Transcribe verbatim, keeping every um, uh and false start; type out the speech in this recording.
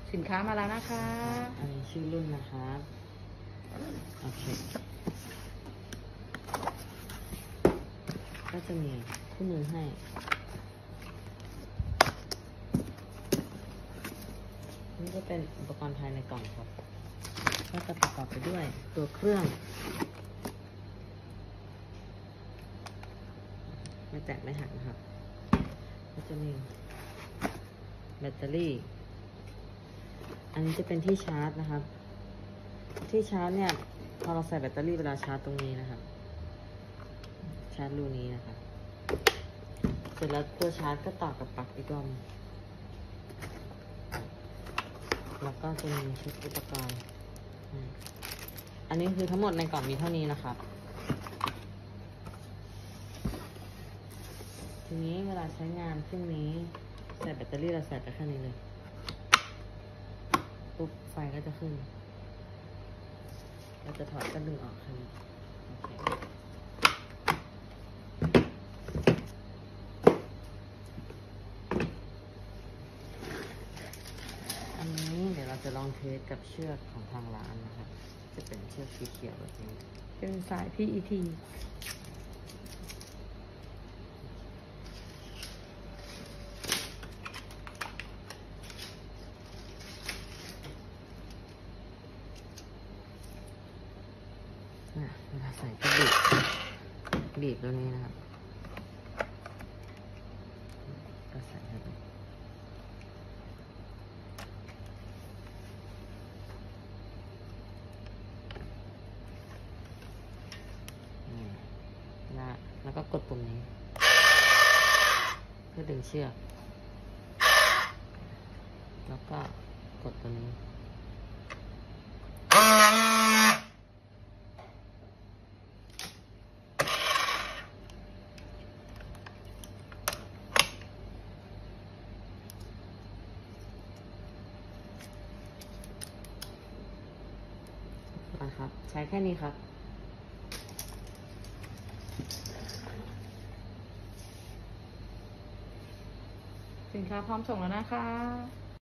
สินค้ามาแล้วนะคะอันนี้ชื่อรุ่นนะครับโอเคก็จะมีคู่มือให้นี่ก็เป็นอุปกรณ์ภายในกล่องครับก็จะประกอบไปด้วยตัวเครื่องไม่แตกไม่หักนะครับก็จะมีแบตเตอรี่อันนี้จะเป็นที่ชาร์จนะครับที่ชาร์จเนี่ยพอเราใส่แบตเตอรี่เวลาชาร์จตรงนี้นะครับชาร์จรูนี้นะครับเสร็จแล้วตัวชาร์จก็ต่อกับปลั๊กอีกรอบแล้วก็จะมีชุดอุปกรณ์อันนี้คือทั้งหมดในกล่องมีเท่านี้นะครับทีนี้เวลาใช้งานเครื่องนี้ใส่แบตเตอรี่เราใส่ไปแค่นี้เลยปุ๊บไฟก็จะขึ้นเราจะถอดก็ดึงออกแค่นี้โอเคอันนี้เดี๋ยวเราจะลองเทสกับเชือกของทางร้านนะครับจะเป็นเชือกสีเขียวแบบนี้เป็นสาย พี อี ทีเวลาใส่ก็บีบบีบตัวนี้นะครับก็ใส่เข้าไปแล้วแล้วก็กดปุ่มนี้เพื่อดึงเชือกแล้วก็กดตัวนี้นะครับใช้แค่นี้ครับสินค้าพร้อมส่งแล้วนะคะ